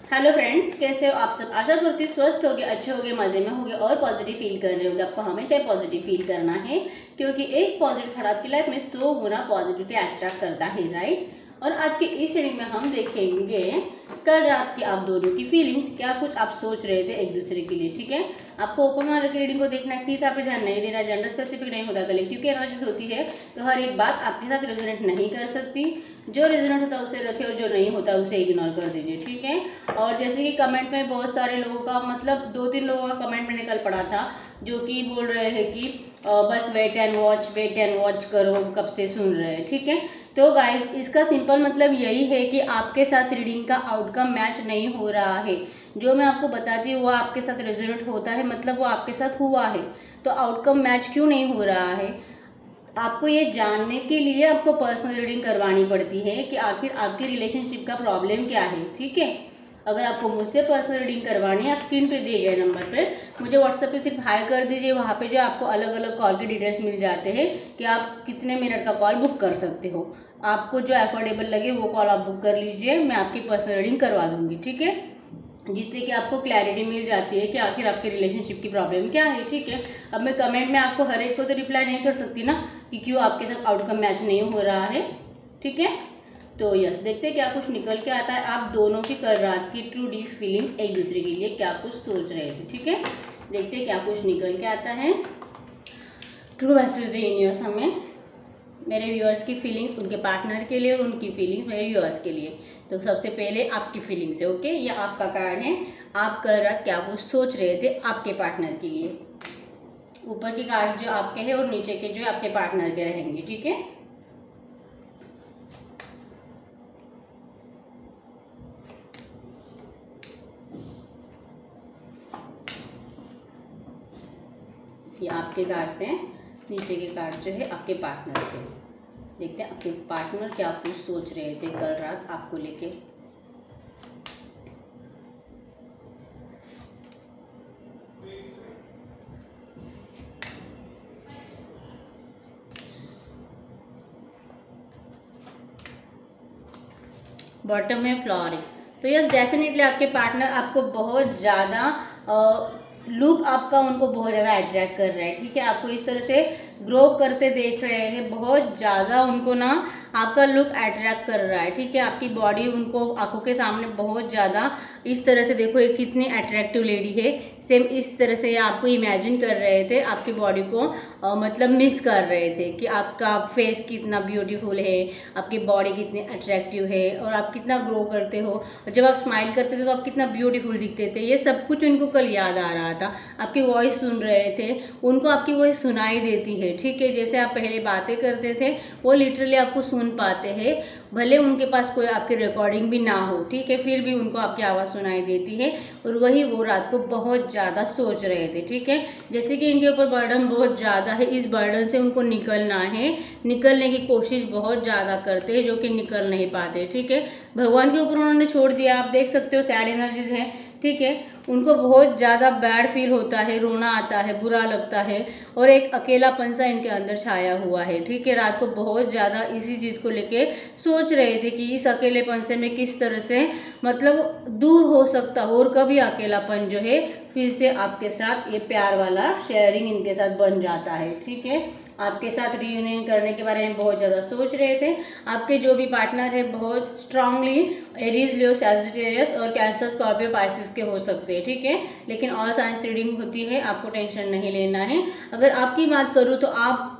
Hello friends, कैसे हो आप सब। आशा करती हूँ स्वस्थ होगे, अच्छे होगे, मज़े में होगे और पॉजिटिव फील कर रहे होंगे। आपको हमेशा पॉजिटिव फील करना है क्योंकि एक पॉजिटिव थॉट आपकी लाइफ में 100 गुना पॉजिटिविटी अट्रैक्ट करता है, राइट। और आज की इस रीडिंग में हम देखेंगे कल रात की आप दोनों की फीलिंग्स, क्या कुछ आप सोच रहे थे एक दूसरे के लिए। ठीक है, आपको ओपन मार्केट की रीडिंग को देखना है, था पे ध्यान नहीं देना, जेंडर स्पेसिफिक नहीं होता, कलेक्टिव की एनर्जीज होती है, तो हर एक बात आपके साथ रेजोनेट नहीं कर सकती। जो रेजोनेट होता है उसे रखें और जो नहीं होता उसे इग्नोर कर दीजिए, ठीक है। और जैसे कि कमेंट में बहुत सारे लोगों का, मतलब 2-3 लोगों का कमेंट मैंने कल पढ़ा था जो कि बोल रहे हैं कि बस वेट एंड वॉच करो, कब से सुन रहे हैं। ठीक है, तो गाइज इसका सिंपल मतलब यही है कि आपके साथ रीडिंग का आउटकम मैच नहीं हो रहा है। जो मैं आपको बताती हूँ वो आपके साथ रेजोनेट होता है, मतलब वो आपके साथ हुआ है। तो आउटकम मैच क्यों नहीं हो रहा है, आपको ये जानने के लिए आपको पर्सनल रीडिंग करवानी पड़ती है कि आखिर आपकी रिलेशनशिप का प्रॉब्लम क्या है। ठीक है, अगर आपको मुझसे पर्सनल रीडिंग करवानी है, आप स्क्रीन पे दिए गए नंबर पर मुझे व्हाट्सएप पे सिर्फ हाई कर दीजिए। वहाँ पे जो आपको अलग अलग कॉल के डिटेल्स मिल जाते हैं कि आप कितने मिनट का कॉल बुक कर सकते हो। आपको जो अफोर्डेबल लगे वो कॉल आप बुक कर लीजिए, मैं आपकी पर्सनल रीडिंग करवा दूँगी। ठीक है, जिससे कि आपको क्लैरिटी मिल जाती है कि आखिर आपके रिलेशनशिप की प्रॉब्लम क्या है। ठीक है, अब मैं कमेंट में आपको हर एक को तो रिप्लाई नहीं कर सकती ना कि क्यों आपके साथ आउटकम मैच नहीं हो रहा है। ठीक है, तो यस, देखते हैं क्या कुछ निकल के आता है। आप दोनों की कल रात की ट्रू डीप फीलिंग्स एक दूसरे के लिए क्या कुछ सोच रहे थे। ठीक है, देखते हैं क्या कुछ निकल के आता है। ट्रू मैसेज द यूनिवर्स हमें मेरे व्यूअर्स की फीलिंग्स उनके पार्टनर के लिए और उनकी फीलिंग्स मेरे व्यूअर्स के लिए। तो सबसे पहले आपकी फीलिंग्स है, ओके। ये आपका कार्ड है, आप कल रात क्या कुछ सोच रहे थे आपके पार्टनर के लिए। ऊपर की कार्ड जो आपके हैं और नीचे के जो आपके पार्टनर के रहेंगे। ठीक है, ये आपके कार्ड से, नीचे के कार्ड जो है आपके पार्टनर के। देखते हैं आपके पार्टनर क्या कुछ सोच रहे थे कल रात आपको लेके। बॉटम में फ्लावरिंग, तो यस डेफिनेटली आपके पार्टनर आपको बहुत ज़्यादा लुक आपका उनको बहुत ज़्यादा अट्रैक्ट कर रहा है। ठीक है, आपको इस तरह से ग्रो करते देख रहे हैं, बहुत ज़्यादा उनको ना आपका लुक अट्रैक्ट कर रहा है। ठीक है, आपकी बॉडी उनको आंखों के सामने बहुत ज़्यादा इस तरह से, देखो ये कितनी अट्रैक्टिव लेडी है, सेम इस तरह से आपको इमेजिन कर रहे थे, आपकी बॉडी को मतलब मिस कर रहे थे कि आपका फेस कितना ब्यूटीफुल है, आपकी बॉडी कितनी अट्रैक्टिव है और आप कितना ग्रो करते हो, और जब आप स्माइल करते थे तो आप कितना ब्यूटीफुल दिखते थे। ये सब कुछ उनको कल याद आ रहा था। आपकी वॉइस सुन रहे थे, उनको आपकी वॉइस सुनाई देती है। ठीक है, जैसे आप पहले बातें करते थे वो लिटरली आपको सुन पाते हैं, भले उनके पास कोई आपकी रिकॉर्डिंग भी ना हो। ठीक है, फिर भी उनको आपकी आवाज़ सुनाई देती है और वही वो रात को बहुत ज़्यादा सोच रहे थे। ठीक है, जैसे कि इनके ऊपर बर्डन बहुत ज़्यादा है, इस बर्डन से उनको निकलना है, निकलने की कोशिश बहुत ज़्यादा करते हैं जो कि निकल नहीं पाते। ठीक है, भगवान के ऊपर उन्होंने छोड़ दिया, आप देख सकते हो सैड एनर्जीज है। ठीक है, उनको बहुत ज़्यादा बैड फील होता है, रोना आता है, बुरा लगता है और एक अकेलापन सा इनके अंदर छाया हुआ है। ठीक है, रात को बहुत ज़्यादा इसी चीज़ को लेके सोच रहे थे कि इस अकेलेपन से मैं किस तरह से मतलब दूर हो सकता हूँ और कभी अकेलापन जो है फिर से आपके साथ ये प्यार वाला शेयरिंग इनके साथ बन जाता है। ठीक है, आपके साथ रियूनियन करने के बारे में बहुत ज़्यादा सोच रहे थे। आपके जो भी पार्टनर है बहुत स्ट्रांगली एरीज, लियो, सैजिटेरियस और कैंसर, स्कॉर्पियो, पाइसिस के हो सकते हैं। ठीक है, लेकिन ऑल साइंस रीडिंग होती है, आपको टेंशन नहीं लेना है। अगर आपकी बात करूँ तो आप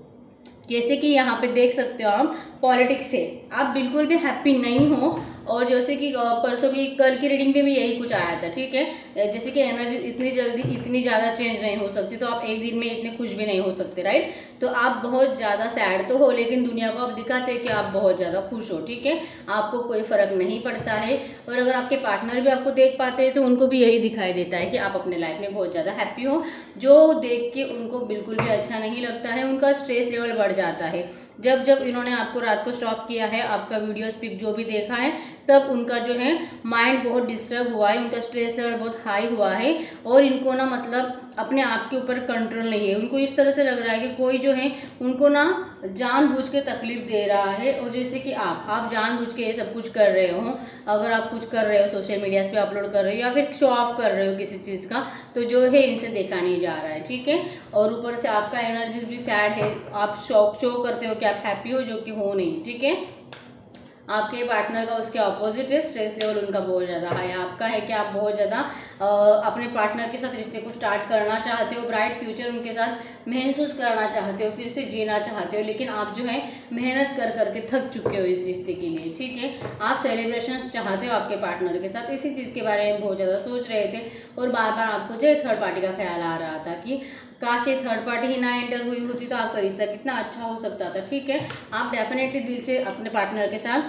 जैसे कि यहाँ पे देख सकते हो, आप पॉलिटिक्स से आप बिल्कुल भी हैप्पी नहीं हो और जैसे कि परसों भी कल की रीडिंग में भी यही कुछ आया था। ठीक है, जैसे कि एनर्जी इतनी जल्दी इतनी ज़्यादा चेंज नहीं हो सकती, तो आप एक दिन में इतने खुश भी नहीं हो सकते, राइट। तो आप बहुत ज़्यादा सैड तो हो लेकिन दुनिया को आप दिखाते हैं कि आप बहुत ज़्यादा खुश हो। ठीक है, आपको कोई फ़र्क नहीं पड़ता है और अगर आपके पार्टनर भी आपको देख पाते हैं तो उनको भी यही दिखाई देता है कि आप अपने लाइफ में बहुत ज़्यादा हैप्पी हो, जो देख के उनको बिल्कुल भी अच्छा नहीं लगता है। उनका स्ट्रेस लेवल बढ़ जाता है जब जब इन्होंने आपको रात को स्टॉप किया है, आपका वीडियोस पिक जो भी देखा है, तब उनका जो है माइंड बहुत डिस्टर्ब हुआ है, उनका स्ट्रेस लेवल बहुत हाई हुआ है और इनको ना मतलब अपने आप के ऊपर कंट्रोल नहीं है। उनको इस तरह से लग रहा है कि कोई जो है उनको ना जानबूझ के तकलीफ दे रहा है, और जैसे कि आप जानबूझ के ये सब कुछ कर रहे हो, अगर आप कुछ कर रहे हो सोशल मीडिया पे अपलोड कर रहे हो या फिर शो ऑफ कर रहे हो किसी चीज़ का, तो जो है इनसे देखा नहीं जा रहा है, ठीक है। और ऊपर से आपका एनर्जी भी सैड है, आप शो करते हो कि आप हैप्पी हो, जो कि हो नहीं, ठीक है। आपके पार्टनर का उसके ऑपोजिट है, स्ट्रेस लेवल उनका बहुत ज़्यादा हाई है। आपका है कि आप बहुत ज़्यादा अपने पार्टनर के साथ रिश्ते को स्टार्ट करना चाहते हो, ब्राइट फ्यूचर उनके साथ महसूस करना चाहते हो, फिर से जीना चाहते हो, लेकिन आप जो है मेहनत कर करके थक चुके हो इस रिश्ते के लिए, ठीक है। आप सेलिब्रेशंस चाहते हो आपके पार्टनर के साथ, इसी चीज़ के बारे में बहुत ज़्यादा सोच रहे थे, और बार बार आपको जो है थर्ड पार्टी का ख्याल आ रहा था कि काश ये थर्ड पार्टी ही ना एंटर हुई होती तो आपका रिश्ता कितना अच्छा हो सकता था, ठीक है। आप डेफिनेटली दिल से अपने पार्टनर के साथ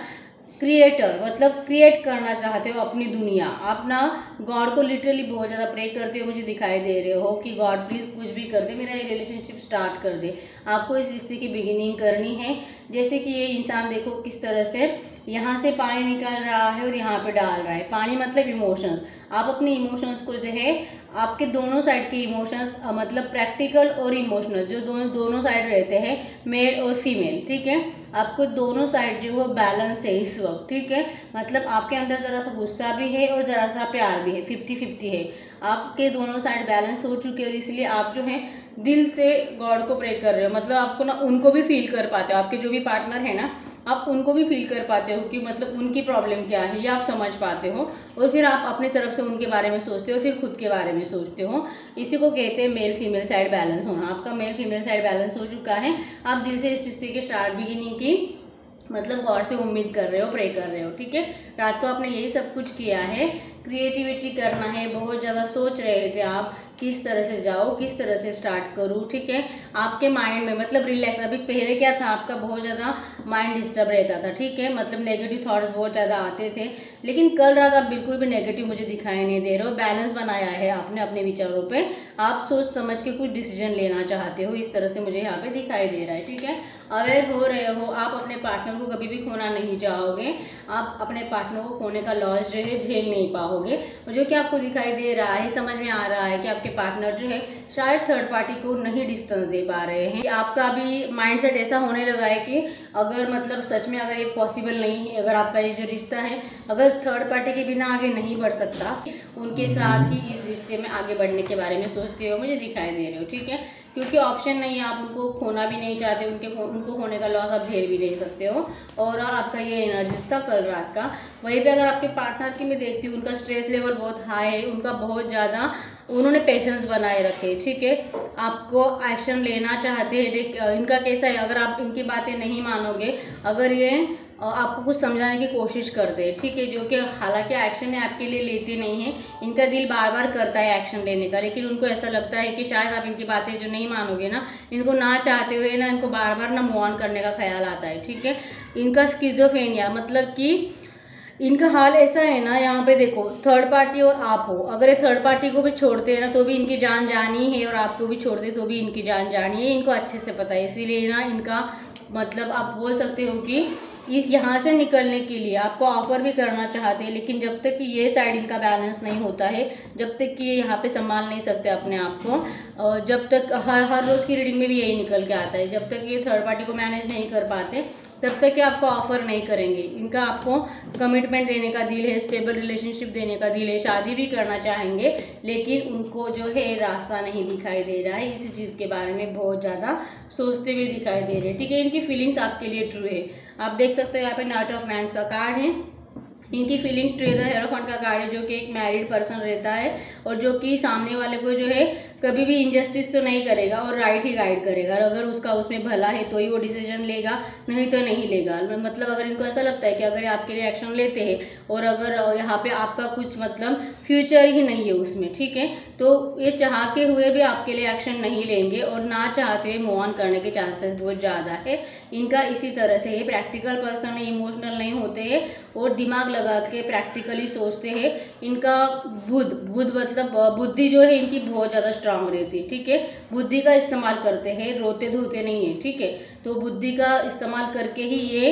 क्रिएट करना चाहते हो अपनी दुनिया। आप ना गॉड को लिटरली बहुत ज़्यादा प्रे करते हो, मुझे दिखाई दे रहे हो कि गॉड प्लीज़ कुछ भी कर दे, मेरा ये रिलेशनशिप स्टार्ट कर दे। आपको इस रिश्ते की बिगिनिंग करनी है। जैसे कि ये इंसान देखो किस तरह से यहाँ से पानी निकल रहा है और यहाँ पे डाल रहा है। पानी मतलब इमोशंस। आप अपने इमोशंस को जो है, आपके दोनों साइड के इमोशंस मतलब प्रैक्टिकल और इमोशनल, जो दोनों साइड रहते हैं, मेल और फीमेल, ठीक है। आपको दोनों साइड जो है बैलेंस है इस वक्त, ठीक है। मतलब आपके अंदर ज़रा सा गुस्सा भी है और ज़रा सा प्यार भी है, 50-50 है। आपके दोनों साइड बैलेंस हो चुके हैं, और इसलिए आप जो है दिल से गॉड को प्रे कर रहे हो। मतलब आपको ना उनको भी फील कर पाते हो, आपके जो भी पार्टनर है ना, आप उनको भी फील कर पाते हो कि मतलब उनकी प्रॉब्लम क्या है, ये आप समझ पाते हो, और फिर आप अपनी तरफ से उनके बारे में सोचते हो, फिर खुद के बारे में सोचते हो। इसी को कहते हैं मेल फीमेल साइड बैलेंस होना। आपका मेल फीमेल साइड बैलेंस हो चुका है। आप दिल से इस रिश्ते के स्टार्ट बिगिनिंग की मतलब गॉड से उम्मीद कर रहे हो, प्रे कर रहे हो, ठीक है। रात को आपने यही सब कुछ किया है, क्रिएटिविटी करना है, बहुत ज़्यादा सोच रहे थे आप किस तरह से जाओ, किस तरह से स्टार्ट करूँ, ठीक है। आपके माइंड में मतलब रिलैक्स, अभी पहले क्या था, आपका बहुत ज़्यादा माइंड डिस्टर्ब रहता था, ठीक है। मतलब नेगेटिव थॉट्स बहुत ज़्यादा आते थे, लेकिन कल रात आप बिल्कुल भी नेगेटिव मुझे दिखाई नहीं दे रहे हो। बैलेंस बनाया है आपने अपने विचारों पे, आप सोच समझ के कुछ डिसीजन लेना चाहते हो, इस तरह से मुझे यहाँ पे दिखाई दे रहा है, ठीक है। अवेयर हो रहे हो, आप अपने पार्टनर को कभी भी खोना नहीं चाहोगे, आप अपने पार्टनर को खोने का लॉस जो है झेल नहीं पाओगे। जो कि आपको दिखाई दे रहा है, समझ में आ रहा है कि आपके पार्टनर जो है शायद थर्ड पार्टी को नहीं डिस्टेंस दे पा रहे हैं। आपका अभी माइंडसेट ऐसा होने लगा है कि अगर मतलब सच में अगर ये पॉसिबल नहीं है, अगर आपका ये जो रिश्ता है अगर थर्ड पार्टी के बिना आगे नहीं बढ़ सकता, उनके साथ ही इस रिश्ते में आगे बढ़ने के बारे में सोचते हो, मुझे दिखाई दे रहे हो, ठीक है। क्योंकि ऑप्शन नहीं है, आप उनको खोना भी नहीं चाहते, उनको खोने का लॉस आप झेल भी नहीं सकते हो। और आपका ये एनर्जीज था कल रात का। वहीं पे अगर आपके पार्टनर की मैं देखती हूँ, उनका स्ट्रेस लेवल बहुत हाई है, उनका बहुत ज़्यादा उन्होंने पेशेंस बनाए रखे, ठीक है। आपको एक्शन लेना चाहते हैं। इनका कैसा है, अगर आप इनकी बातें नहीं मानोगे, अगर ये आपको कुछ समझाने की कोशिश करते हैं, ठीक है, जो कि हालांकि एक्शन आपके लिए लेते नहीं है, इनका दिल बार बार करता है एक्शन लेने का, लेकिन उनको ऐसा लगता है कि शायद आप इनकी बातें जो नहीं मानोगे ना, इनको ना चाहते हुए ना इनको बार बार ना मूव ऑन करने का ख्याल आता है, ठीक है। इनका स्किज़ोफ्रेनिया मतलब कि इनका हाल ऐसा है ना, यहाँ पे देखो थर्ड पार्टी और आप हो, अगर ये थर्ड पार्टी को भी छोड़ते हैं ना तो भी इनकी जान जानी है, और आपको भी छोड़ते तो भी इनकी जान जानी है, इनको अच्छे से पता है। इसीलिए ना इनका मतलब आप बोल सकते हो कि इस यहाँ से निकलने के लिए आपको ऑफर भी करना चाहते हैं, लेकिन जब तक कि ये साइड इनका बैलेंस नहीं होता है, जब तक कि ये यहाँ पे संभाल नहीं सकते अपने आप को, जब तक हर रोज़ की रीडिंग में भी यही निकल के आता है, जब तक ये थर्ड पार्टी को मैनेज नहीं कर पाते तब तक कि आपको ऑफर नहीं करेंगे। इनका आपको कमिटमेंट देने का दिल है, स्टेबल रिलेशनशिप देने का दिल है, शादी भी करना चाहेंगे, लेकिन उनको जो है रास्ता नहीं दिखाई दे रहा है। इसी चीज़ के बारे में बहुत ज़्यादा सोचते हुए दिखाई दे रहे हैं, ठीक है। इनकी फीलिंग्स आपके लिए ट्रू है। आप देख सकते हो यहाँ पे नाइट ऑफ वैंड्स का कार्ड है, इनकी फीलिंग्स ट्रू है। हेरोफेंट का कार्ड है, जो कि एक मैरिड पर्सन रहता है और जो कि सामने वाले को जो है कभी भी इनजस्टिस तो नहीं करेगा और राइट ही गाइड करेगा। अगर उसका उसमें भला है तो ही वो डिसीजन लेगा, नहीं तो नहीं लेगा। मतलब अगर इनको ऐसा लगता है कि अगर आपके लिए एक्शन लेते हैं और अगर यहाँ पे आपका कुछ मतलब फ्यूचर ही नहीं है उसमें, ठीक है, तो ये चाहते हुए भी आपके लिए एक्शन नहीं लेंगे और ना चाहते हुए मूव ऑन करने के चांसेस बहुत ज़्यादा है इनका। इसी तरह से ये प्रैक्टिकल पर्सन है, इमोशनल नहीं होते हैं और दिमाग लगा के प्रैक्टिकली सोचते हैं। इनका बुद्ध मतलब बुद्धि जो है इनकी बहुत ज़्यादा स्ट्रांग रहती है, ठीक है। बुद्धि का इस्तेमाल करते हैं, रोते धोते नहीं है, ठीक है। तो बुद्धि का इस्तेमाल करके ही ये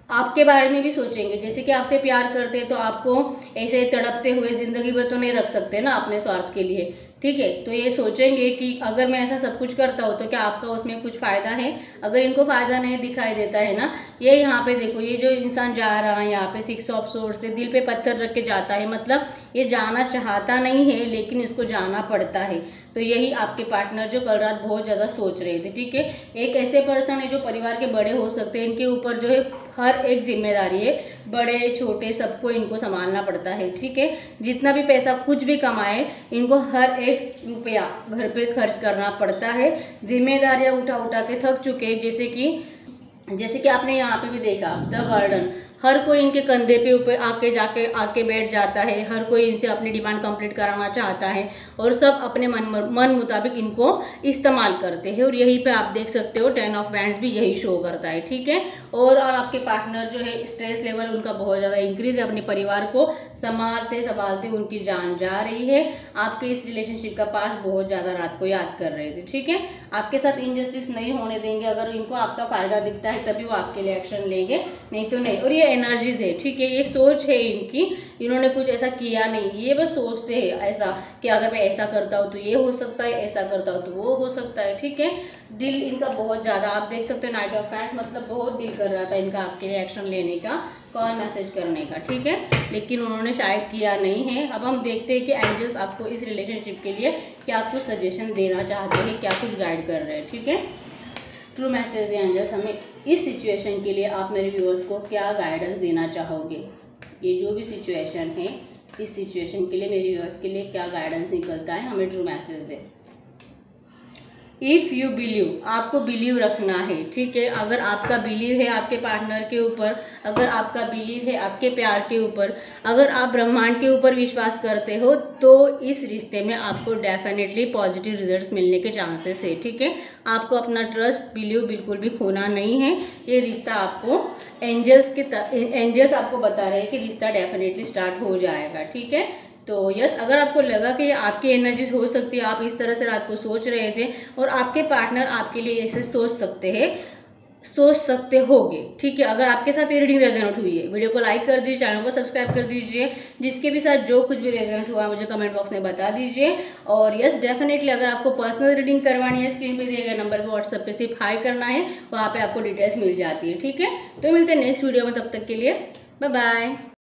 आपके बारे में भी सोचेंगे। जैसे कि आपसे प्यार करते हैं तो आपको ऐसे तड़पते हुए ज़िंदगी भर तो नहीं रख सकते ना अपने स्वार्थ के लिए, ठीक है। तो ये सोचेंगे कि अगर मैं ऐसा सब कुछ करता हूँ तो क्या आपका उसमें कुछ फ़ायदा है। अगर इनको फ़ायदा नहीं दिखाई देता है ना, ये यहाँ पे देखो, ये जो इंसान जा रहा है यहाँ पे 6 ऑफ सोर्ड्स से दिल पे पत्थर रख के जाता है, मतलब ये जाना चाहता नहीं है लेकिन इसको जाना पड़ता है। तो यही आपके पार्टनर जो कल रात बहुत ज़्यादा सोच रहे थे, ठीक है। एक ऐसे पर्सन है जो परिवार के बड़े हो सकते हैं, इनके ऊपर जो है हर एक जिम्मेदारी है, बड़े छोटे सबको इनको संभालना पड़ता है, ठीक है। जितना भी पैसा कुछ भी कमाए, इनको हर एक रुपया घर पे खर्च करना पड़ता है। जिम्मेदारियां उठा उठा के थक चुके हैं। जैसे कि आपने यहाँ पे भी देखा द बर्डन, हर कोई इनके कंधे पे ऊपर आके बैठ जाता है। हर कोई इनसे अपनी डिमांड कंप्लीट कराना चाहता है और सब अपने मन मुताबिक इनको इस्तेमाल करते हैं। और यहीं पे आप देख सकते हो 10 ऑफ वैंड्स भी यही शो करता है, ठीक है। और आपके पार्टनर जो है स्ट्रेस लेवल उनका बहुत ज़्यादा इंक्रीज है, अपने परिवार को संभालते उनकी जान जा रही है। आपके इस रिलेशनशिप का पास बहुत ज़्यादा रात को याद कर रहे थे, ठीक है। आपके साथ इनजस्टिस नहीं होने देंगे। अगर इनको आपका फायदा दिखता है तभी वो आपके लिए एक्शन लेंगे, नहीं तो नहीं। और ये एनर्जीज है, ठीक है, ये सोच है इनकी, इन्होंने कुछ ऐसा किया नहीं, ये बस सोचते हैं ऐसा कि अगर मैं ऐसा करता हूँ तो ये हो सकता है, ऐसा करता हूँ तो वो हो सकता है, ठीक है। दिल इनका बहुत ज़्यादा, आप देख सकते हो नाइट ऑफ वैंड्स, मतलब बहुत दिल कर रहा था इनका आपके लिए एक्शन लेने का, कॉल मैसेज करने का, ठीक है, लेकिन उन्होंने शायद किया नहीं है। अब हम देखते हैं कि एंजल्स आपको इस रिलेशनशिप के लिए क्या कुछ सजेशन देना चाहते हैं, क्या कुछ गाइड कर रहे हैं, ठीक है। ट्रू मैसेज दे एंजल्स, हमें इस सिचुएशन के लिए आप मेरे व्यूअर्स को क्या गाइडेंस देना चाहोगे। ये जो भी सिचुएशन है, इस सिचुएशन के लिए मेरे व्यूअर्स के लिए क्या गाइडेंस निकलता है, हमें ट्रू मैसेज दे। इफ़ यू बिलीव, आपको बिलीव रखना है, ठीक है। अगर आपका बिलीव है आपके पार्टनर के ऊपर, अगर आपका बिलीव है आपके प्यार के ऊपर, अगर आप ब्रह्मांड के ऊपर विश्वास करते हो, तो इस रिश्ते में आपको डेफिनेटली पॉजिटिव रिजल्ट्स मिलने के चांसेस है, ठीक है। आपको अपना ट्रस्ट बिलीव बिल्कुल भी खोना नहीं है। ये रिश्ता आपको एंजल्स आपको बता रहे हैं कि रिश्ता डेफिनेटली स्टार्ट हो जाएगा, ठीक है। तो यस, अगर आपको लगा कि आपकी एनर्जीज हो सकती है, आप इस तरह से रात को सोच रहे थे और आपके पार्टनर आपके लिए ऐसे सोच सकते होगे, ठीक है। अगर आपके साथ ये रीडिंग रेजोनेट हुई है, वीडियो को लाइक कर दीजिए, चैनल को सब्सक्राइब कर दीजिए। जिसके भी साथ जो कुछ भी रेजोनेट हुआ मुझे कमेंट बॉक्स में बता दीजिए। और यस, डेफिनेटली अगर आपको पर्सनल रीडिंग करवानी है, स्क्रीन पे दिए गए नंबर पे व्हाट्सएप पे सिर्फ हाई करना है, वहाँ पे आपको डिटेल्स मिल जाती है, ठीक है। तो मिलते हैं नेक्स्ट वीडियो में, तब तक के लिए बाय बाय।